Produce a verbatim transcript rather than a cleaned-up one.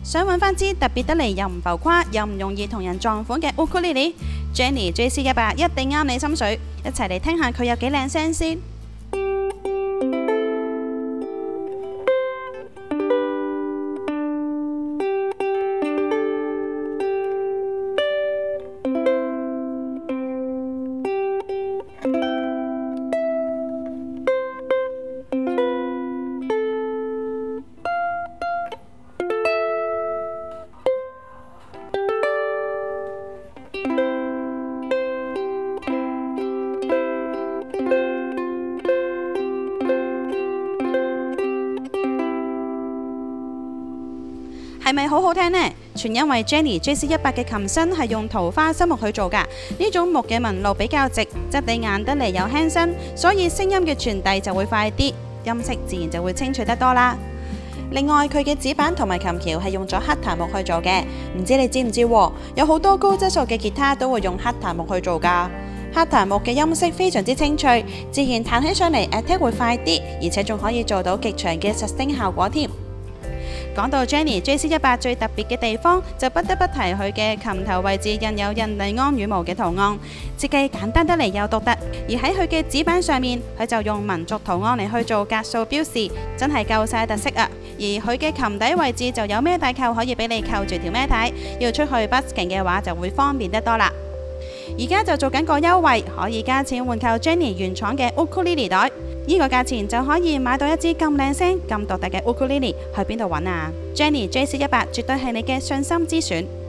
想揾翻支特別得嚟又唔浮誇又唔容易同人撞款嘅 ukulele，Jenny J C 一百一定啱你心水，一齊嚟聽下佢有幾靚聲先。係咪好好聽呢？全因為 Jenny J C 一百嘅琴身係用桃花心木去做㗎，呢種木嘅紋路比較直，質地硬得嚟又輕身，所以聲音嘅傳遞就會快啲，音色自然就會清脆得多啦。另外，佢嘅指板同埋琴橋係用咗黑檀木去做嘅，唔知你知唔知喎？有好多高質素嘅吉他都會用黑檀木去做㗎。黑檀木嘅音色非常之清脆，自然彈起上嚟 attack 會快啲，而且仲可以做到極長嘅實聲效果添。講到 Jenny J C 一百最特別嘅地方，就不得不提佢嘅琴頭位置印有印第安羽毛嘅圖案，設計簡單得嚟又獨特。而喺佢嘅指板上面，佢就用民族圖案嚟去做格數標示，真係夠晒特色啊！而佢嘅琴底位置就有孭帶扣，可以俾你扣住條孭帶，要出去 busking 嘅話就會方便得多啦。而家就做緊個優惠，可以加錢換購 Jenny 原廠嘅 ukulele 袋。呢個價錢就可以買到一支咁靚聲、咁獨特嘅 ukulele，去邊度揾啊？Jenny J C 一百絕對係你嘅信心之選。